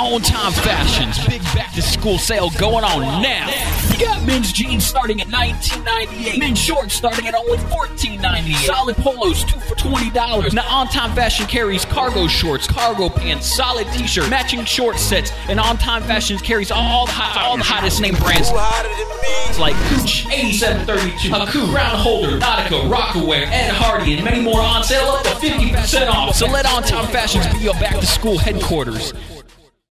On Time Fashions, big back-to-school sale going on now. You got men's jeans starting at $19.98. Men's shorts starting at only $14.98. Solid polos, 2 for $20. Now, On Time Fashion carries cargo shorts, cargo pants, solid t-shirts, matching short sets, and On Time Fashions carries all the hottest name brands like Cooch, 8732, Haku, Crown Holder, Nautica, Rockaway, Ed Hardy, and many more on sale up to 50% off. So let On Time Fashions be your back-to-school headquarters.